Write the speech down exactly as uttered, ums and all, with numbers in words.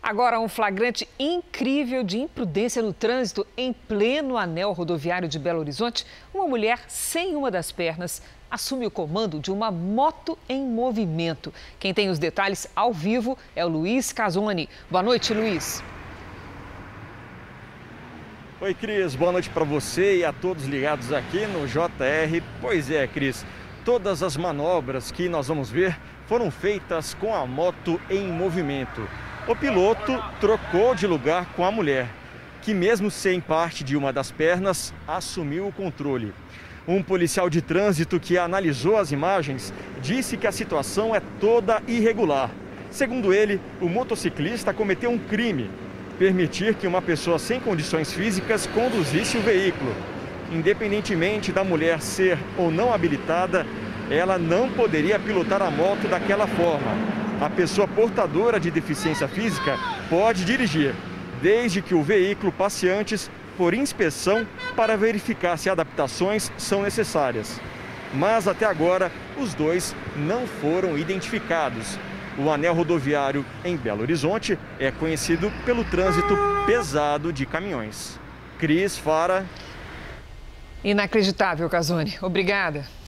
Agora, um flagrante incrível de imprudência no trânsito em pleno anel rodoviário de Belo Horizonte. Uma mulher sem uma das pernas assume o comando de uma moto em movimento. Quem tem os detalhes ao vivo é o Luiz Casoni. Boa noite, Luiz. Oi, Cris. Boa noite para você e a todos ligados aqui no J R. Pois é, Cris, todas as manobras que nós vamos ver foram feitas com a moto em movimento. O piloto trocou de lugar com a mulher, que mesmo sem parte de uma das pernas, assumiu o controle. Um policial de trânsito que analisou as imagens disse que a situação é toda irregular. Segundo ele, o motociclista cometeu um crime: permitir que uma pessoa sem condições físicas conduzisse o veículo. Independentemente da mulher ser ou não habilitada, ela não poderia pilotar a moto daquela forma. A pessoa portadora de deficiência física pode dirigir, desde que o veículo passe antes por inspeção para verificar se adaptações são necessárias. Mas até agora, os dois não foram identificados. O anel rodoviário em Belo Horizonte é conhecido pelo trânsito pesado de caminhões. Cris, Fara. Inacreditável, Casoni. Obrigada.